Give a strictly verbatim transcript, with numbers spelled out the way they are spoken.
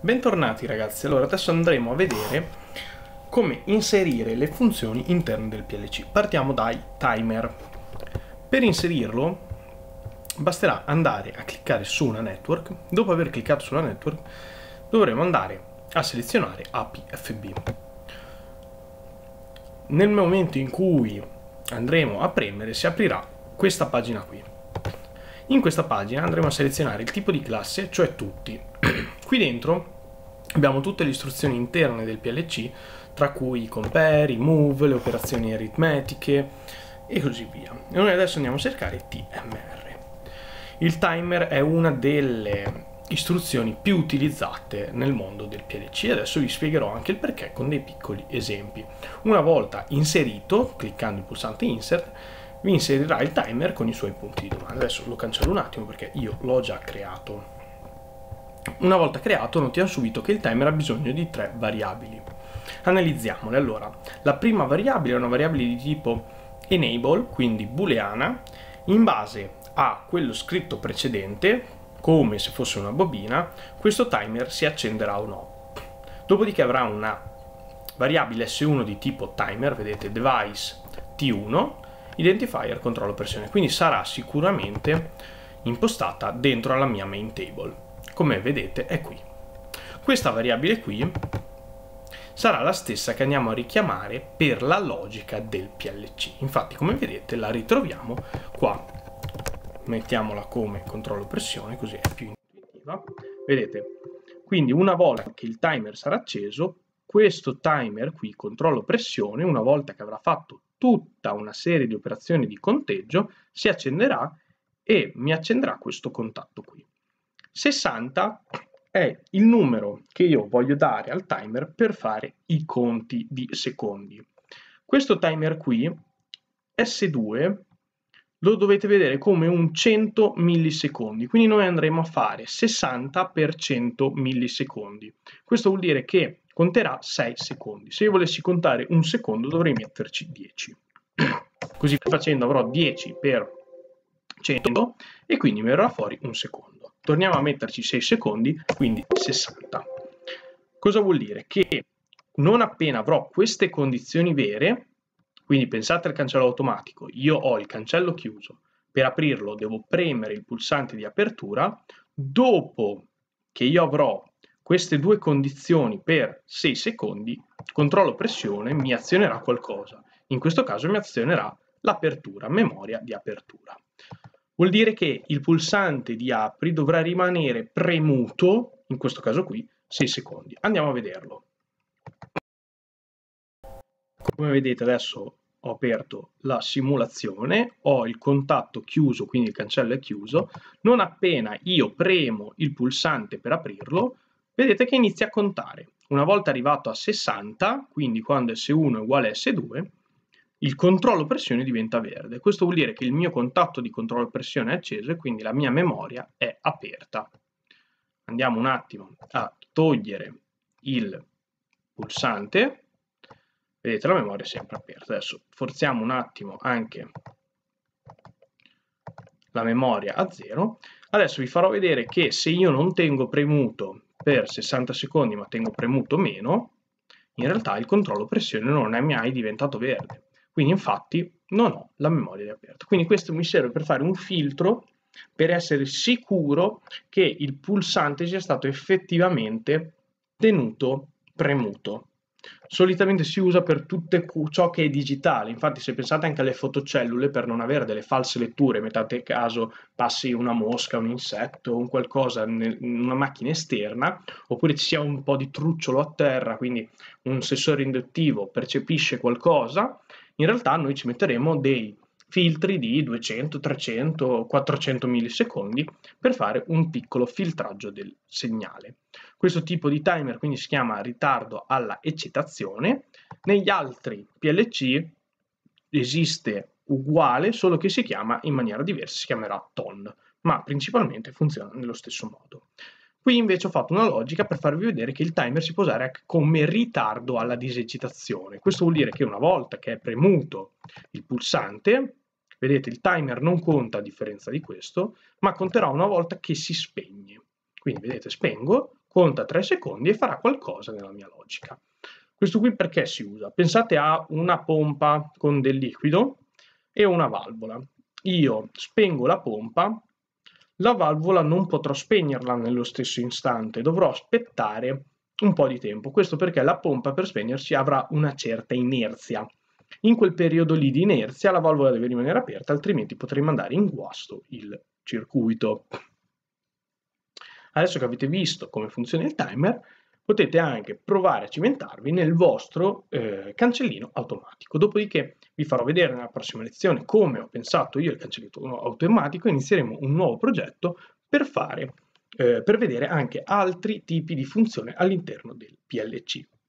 Bentornati ragazzi, allora adesso andremo a vedere come inserire le funzioni interne del P L C. Partiamo dai timer. Per inserirlo basterà andare a cliccare su una network. Dopo aver cliccato sulla network dovremo andare a selezionare A P F B. Nel momento in cui andremo a premere si aprirà questa pagina qui. In questa pagina andremo a selezionare il tipo di classe, cioè tutti. Qui dentro abbiamo tutte le istruzioni interne del P L C, tra cui i compare, i move, le operazioni aritmetiche e così via. E noi adesso andiamo a cercare T M R. Il timer è una delle istruzioni più utilizzate nel mondo del P L C e adesso vi spiegherò anche il perché con dei piccoli esempi. Una volta inserito, cliccando il pulsante Insert, vi inserirà il timer con i suoi punti di domanda. Adesso lo cancello un attimo perché io l'ho già creato. Una volta creato notiamo subito che il timer ha bisogno di tre variabili. Analizziamole. Allora, la prima variabile è una variabile di tipo enable, quindi booleana, in base a quello scritto precedente, come se fosse una bobina, questo timer si accenderà o no. Dopodiché avrà una variabile S uno di tipo timer, vedete device T uno, identifier controllo pressione, quindi sarà sicuramente impostata dentro alla mia main table. Come vedete è qui. Questa variabile qui sarà la stessa che andiamo a richiamare per la logica del P L C. Infatti, come vedete, la ritroviamo qua. Mettiamola come controllo pressione, così è più intuitiva. Vedete, quindi una volta che il timer sarà acceso, questo timer qui, controllo pressione, una volta che avrà fatto tutta una serie di operazioni di conteggio, si accenderà e mi accenderà questo contatto qui. sessanta è il numero che io voglio dare al timer per fare i conti di secondi. Questo timer qui, S due, lo dovete vedere come un cento millisecondi, quindi noi andremo a fare sessanta per cento millisecondi. Questo vuol dire che conterà sei secondi. Se io volessi contare un secondo dovrei metterci dieci. Così facendo avrò dieci per cento e quindi mi verrà fuori un secondo. Torniamo a metterci sei secondi, quindi sessanta. Cosa vuol dire? Che non appena avrò queste condizioni vere, quindi pensate al cancello automatico, io ho il cancello chiuso, per aprirlo devo premere il pulsante di apertura, dopo che io avrò queste due condizioni per sei secondi, controllo pressione, mi azionerà qualcosa. In questo caso mi azionerà l'apertura, memoria di apertura. Vuol dire che il pulsante di apri dovrà rimanere premuto, in questo caso qui, sei secondi. Andiamo a vederlo. Come vedete adesso ho aperto la simulazione, ho il contatto chiuso, quindi il cancello è chiuso. Non appena io premo il pulsante per aprirlo, vedete che inizia a contare. Una volta arrivato a sessanta, quindi quando S uno è uguale a S due, il controllo pressione diventa verde. Questo vuol dire che il mio contatto di controllo pressione è acceso e quindi la mia memoria è aperta. Andiamo un attimo a togliere il pulsante. Vedete, la memoria è sempre aperta. Adesso forziamo un attimo anche la memoria a zero. Adesso vi farò vedere che se io non tengo premuto per sessanta secondi ma tengo premuto meno, in realtà il controllo pressione non è mai diventato verde. Quindi infatti non ho la memoria aperta. Quindi questo mi serve per fare un filtro per essere sicuro che il pulsante sia stato effettivamente tenuto premuto. Solitamente si usa per tutto ciò che è digitale, infatti se pensate anche alle fotocellule, per non avere delle false letture, mettete caso passi una mosca, un insetto, un qualcosa in una macchina esterna, oppure ci sia un po' di trucciolo a terra, quindi un sensore induttivo percepisce qualcosa, in realtà noi ci metteremo dei filtri di duecento, trecento, quattrocento millisecondi per fare un piccolo filtraggio del segnale. Questo tipo di timer quindi si chiama ritardo alla eccitazione. Negli altri P L C esiste uguale, solo che si chiama in maniera diversa, si chiamerà T O N, ma principalmente funziona nello stesso modo. Qui invece ho fatto una logica per farvi vedere che il timer si può usare anche come ritardo alla diseccitazione. Questo vuol dire che una volta che è premuto il pulsante, vedete il timer non conta a differenza di questo, ma conterà una volta che si spegne. Quindi vedete spengo, conta tre secondi e farà qualcosa nella mia logica. Questo qui perché si usa? Pensate a una pompa con del liquido e una valvola. Io spengo la pompa, la valvola non potrò spegnerla nello stesso istante, dovrò aspettare un po' di tempo. Questo perché la pompa per spegnersi avrà una certa inerzia. In quel periodo lì di inerzia la valvola deve rimanere aperta, altrimenti potrei mandare in guasto il circuito. Adesso che avete visto come funziona il timer, potete anche provare a cimentarvi nel vostro eh, cancellino automatico. Dopodiché vi farò vedere nella prossima lezione come ho pensato io il cancellino automatico e inizieremo un nuovo progetto per fare, eh, per vedere anche altri tipi di funzione all'interno del P L C.